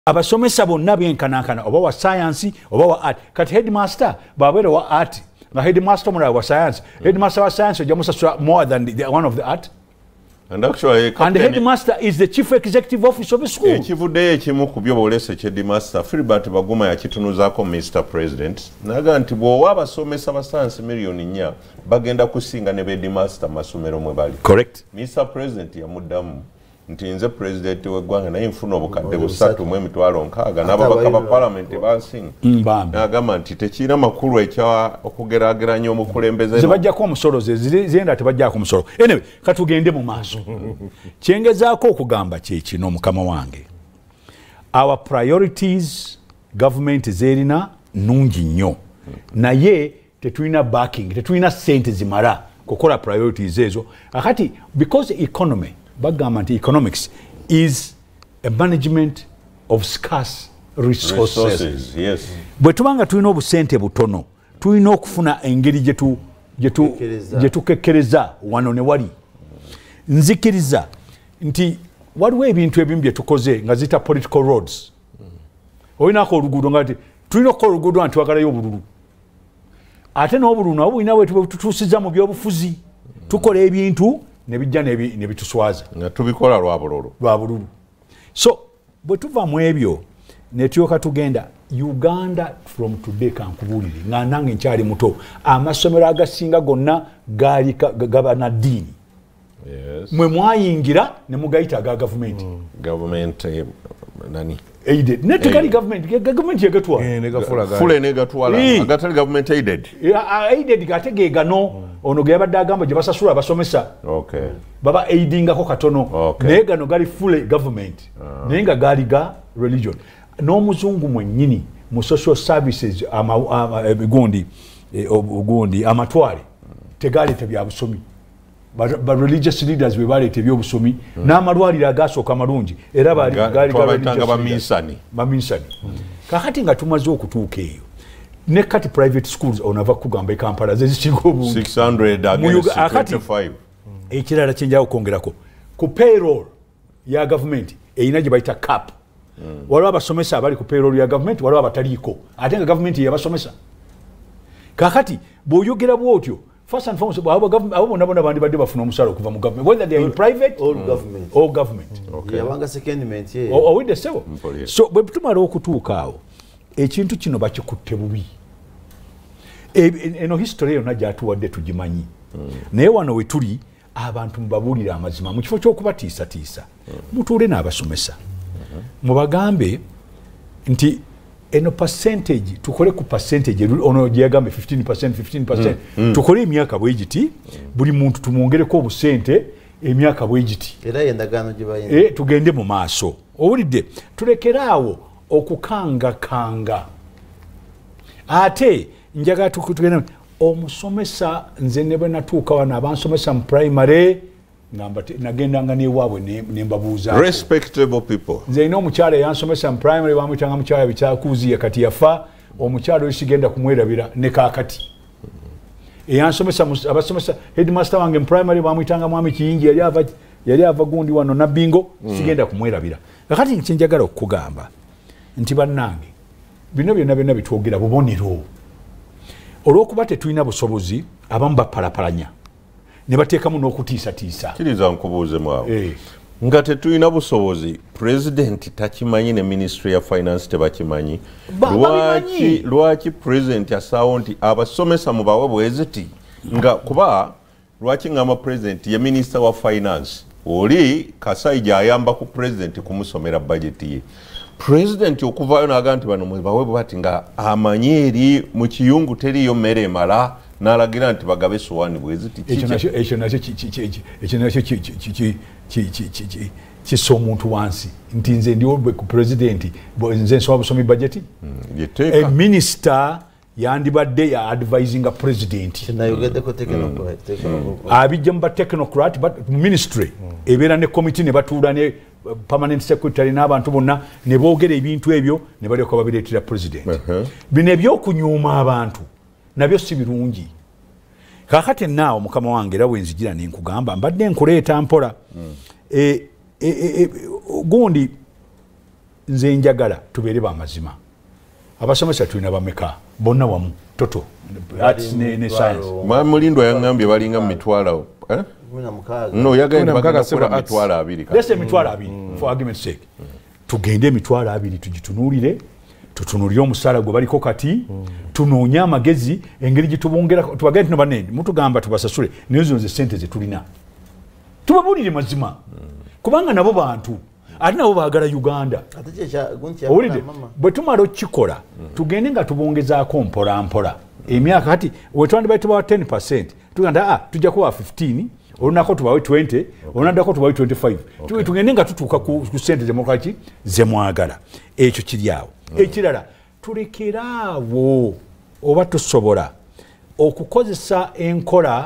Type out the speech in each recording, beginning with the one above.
abasomesa bonna byenkanakana oba wa science oba wa art kati headmaster babere wa art na headmaster mura wa science headmaster wa science jamusa more than the one of the art. And actually, and the headmaster is the chief executive officer of the school. Ekivude ekimu kubyo bolese headmaster Filbert Baguma yakitunuzaako Mr. President naga nti bwowa abasomesa ba science million nya bagenda kusinga ne headmaster masomero mwe bali. Correct. Mr. President yamuddamu nti nze president w'eggwanga naye nfuna obukadde busatu mu emitwalo nkaaga n'ababaka ba parliament bansinga n'agamba nti tekiina makulu ekya okugeraageranya omukulembeze zibajjako omusolo zenda tebajjako omusolo anyway katugende mu maaso kyengezaako okugamba kyekino mukama wange our priorities government zerina nungi nnyo naye tetulina backing tetulina sente zimala kukola priorities ezo akati because economy bagamba nti economics is a management of scarce resources. Yes. Bwe tubanga tulina obusente butono tulina okufuna engeri gyetukekkereza wano ne wali nzikiriza nti waliwo ebintu ebimu bye tukoze nga zita political roads olinaako oluguudo nga ti tulina okukola oluguudo nti twagalayo obululu ate n'obululu nabwo bulina bwetutuusiza mu byobufuzi tukola ebintu nebijja nebituswaza nga tubikola lwa bululu so bwe tuva mu ebyo ne tuyoka tugenda Uganda from today kankubulire nga nange nkyali muto amasomero agasinga gonna gaali gabana ddiini mwe mwayingira ne mugayita aga government nani aided netegali government yegatwala fule negatwala agatali government aided gatege gano ono gabadde agamba gye basasula abasomesa baba aidingako katono naye gano gali fule government naye nga gaali ga religion n'omuzungu mwennyini mu social services gundi amatwale tegaleeta byabusomi ba religious leaders we baleeta ebyobusomi n'amalwaliro agasooka malungi era baminsani kakati nga tumaze okutuuka eyo ne kati private schools onava kugamba ekampala zezikiga obungi 625 ekirala kyenjawo okwongerako ku payroll ya government eyina gye bayita Capt waliwo abasomesa abali ku payroll ya government waliwo abataliiko ate nga government yabasomesa kakati bw'oyogera bwotyo first and foremost abo bonna bandibadde bafuna omusaala okuva mu government whether they are in private or government yabanga secondment owidde sebo so bwe tumala okutuuka awo ekintu kino bakikutte bubi eno history yonna gyatuwadde tugimanyi naye wano we tuli abantu mubabuulira amazima mu kifo ky'okubatiisatiisa mutuule n'abasomesa mubagambe nti eno percentage tukole ku percentage ono gyeyagambe 15% tukole emyaka bwegiti buli muntu tumwongereko obusente emyaka bwegiti era endagaano gye bayina tugende mu maaso owulidde tulekeraawo okukanga ate njaga tugende omusomesa nze ne bwe natuuka wano abansomesa mu primary nagendanga newaabwe nembabuuza respectable people nze ina omukyala eyansomesa mu primary bamuyitanga mukyala bikyakuuziya kati yafa omukyala oyo sigenda kumwerabira ne kaakati eyansomesa abasomesa headmaster wange mu primary bamuyitanga mwami kiyingi yali ava gundi wano nabbingo sigenda kumwerabira kakati kyenjagala okukugamba nti bannange bino byonna bitwogera bubonero olw'okuba tetulina busobozi abamu bapalapalanya ne bateekamu n'okutiisatiisa kiriza nkubuuzemu awo nga tetulina busobozi president takimanyi ne ministry ya finance tebakimanyi lwaki president asaawo nti abasomesa mubawe bweziti nga kuba lwaki ngamba president ye minister wa finance oli Kasai gy'ayamba ku president kumusomera budget ye president okuvaayo n'agamba nti bano mubawe bwati nga amanyi eri mu kiyungu teriyo mmere emala n'alagira nti bagabe sowaani bweziti ekyo nakyo kissa omuntu wansi nti nze ndi ku president nze nsobola busomi budget minisita yandibadde ya advisinga president abijja mu batechnocrat ministry ebeera ne committee ne batuula ne permanent secretary n'abantu bonna ne boogera ebintu ebyo ne balyoka babireetera president bino ebyokunyuuma abantu nabyo si birungi kakati naawe mukama wange era bwenzijira nenkugamba mbadde nkuleeta mpola gundi nze njagala tubeere bamazima abasomesa tulina bameka bonna wamu toto arts ne science Mulindwa yangambye balinga mu mitwalo no yagenda bakakasema mitwalo 2 lese mitwalo 2 for argument's sake tugende mitwalo 2 tugitunuulire tutunulire omusala gwe baliko kati tunoonya amagezi engeri gitubongera tubagende no banene mutugamba tubasasule nezo nze sente ze tulina tubabulire mazima kubanga nabo bantu ate nabo baagala Uganda bwe tumala okikola tugende nga tubongezaako mpola emyaka kati wetwandi baita ba 10% tuganda tujja kuwa 15 olunako tubawe 20 olunadako tubawe 25 tugende nga tutuuka ku sente zemukaki zemwagala ekyo kiri awo ekirala tulekeraawo oba tusobola okukozesa enkola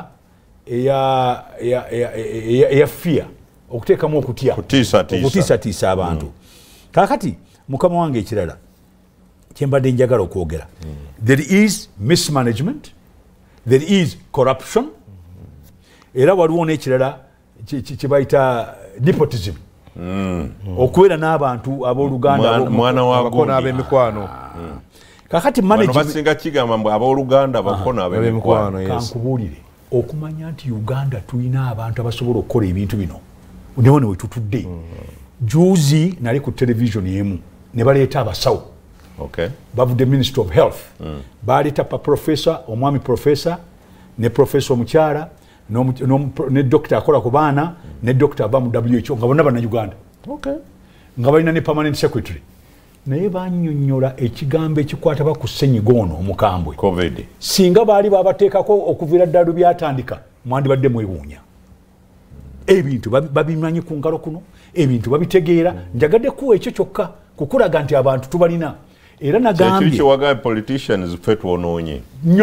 eya fear okuteekamu okutya okutiisatiisa abantu kakati mukama wange ekirala kyembadde njagala okwogera there is mismanagement there is corruption era waliwo n'ekirala kyebayita nepotism okubeera n'abantu abooluganda mwana wabakona ab'emikwano kakati basinga kigamba mbu abooluganda bakona ab'emikwano kankubuulire okumanya nti Uganda tulina abantu abasobola okukola ebintu bino newo ne wetutudde juzi nali ku television yemu ne baleeta abasawo bavudde Ministry of Health baleeta professor omwami professor ne professor omukyala ne doctor akola ku baana ne doctor ava mu WHO nga bonna bannayuganda nga balina ne permanent secretary naye bannyonnyola ekigambo ekikwata ku ssenyiga ono omukambwe COVID singa baali babateekako okuviira ddala byatandika mwandibadde mwebuunya ebintu babimanyi ku ngalo kuno ebintu babitegeera njagadde kuwa ekyo kyokka kukulaga nti abantu tubalina era nagambye kiwaga politicians fe twonoonye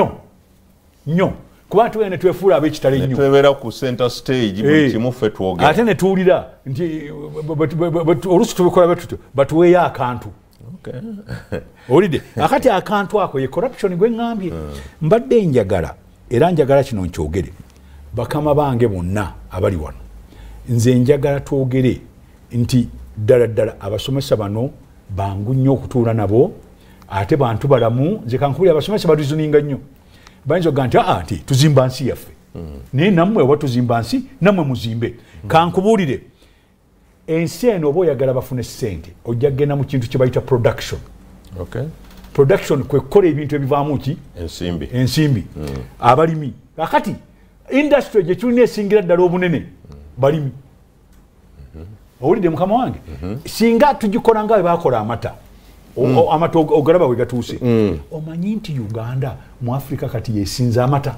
nnyo kuba tugenda twefuula ab'ekitale nnyo twebeera ku center stage buli kimu fe twogera ate ne tuwulira nti oluusi tubikola betutyo batuweeyo akantu olidde akati akantu ako ye corruption gwe ŋŋambye mbadde njagala era njagala kino nkyogere bakama bange bonna abali wano nze njagala twogere nti ddala abasomesa bano bangu nnyo okutuula nabo ate bantu balamu nze kankubulira abasomesa batuzuninga nnyo bayinza okuga nti tuzimba nsi yaffe naye nammwe oba tuzimba nsi nammwe muzimbe kankubuulire ensi eno oba oyagala bafune ssente ojja kgenda mu kintu kye bayita production production kwe kukola ebintu ebivaamu ki ensimbi abalimi kakati industry gye tulina esingira ddala obunene balimi owulidde mukama wange singa tugikola nga bwe bakola amata amata ogalaba we gatuuse omanyi nti Uganda mu Africa kati yesinza amata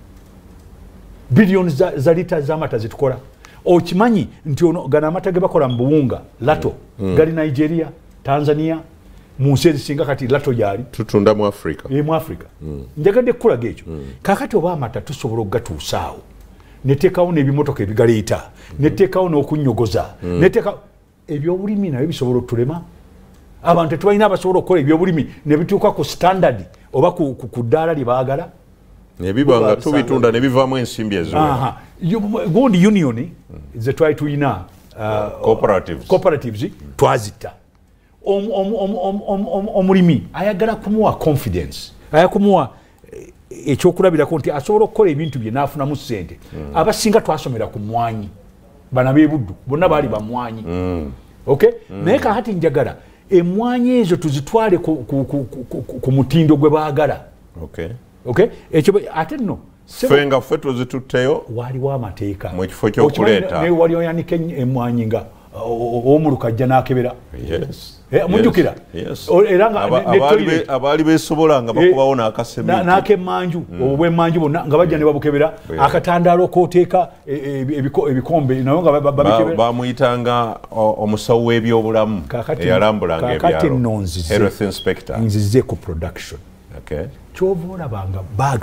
billions za lita z'amata zitukola okimanyi nti gana amata ge bakola mu buwunga lato gali Nigeria Tanzania mu nsi ezisinga kati lato gyali tutunda mu Africa mu Africa njagadde kukulaga ekyo kakati oba amata tusobola okugatuusaawo neteekawo n'ebimotoka ebigaleeta neteekawo n'okunnyogoza neteeka ebyobulimi nabyo bisobola otulema abantu tetubalina abasobola okukola ebyobulimi ne bituuka ku standard oba ku ddaala lye baagala nebiba nga tubitunda ne bivaamu ensimbi eziwera gundi union ze twali tulina cooperatives twazitta omulimi ayagala kumuwa confidence ayagala kumuwa ekyokulabirako nti asobola okukola ebintu bye n'afunamu ssente abasinga twasomera ku mwanyi bana b'ebuddu bonna baali bamwanyi naye kakati njagala emwanyi ezo tuzitwale ku mutindo gwe baagala ekyo ate nno fenga ffe tuzitutteyo waliwo amateeka mu kifo ky'okuleeta naye wali oyanika emwanyi nga omuluka ajja n'akebera mujjukira era abaali beesobola nga bakubawo n'akasementi n'akemmanju obw'emmanju bonna nga bajja ne babukebera akatandaalo kooteeka ebikombe nayo nga babikebera bamuyitanga omusawo w'ebyobulamu eyalambulanga ebyalo health inspector nzize ku production kyova olabanga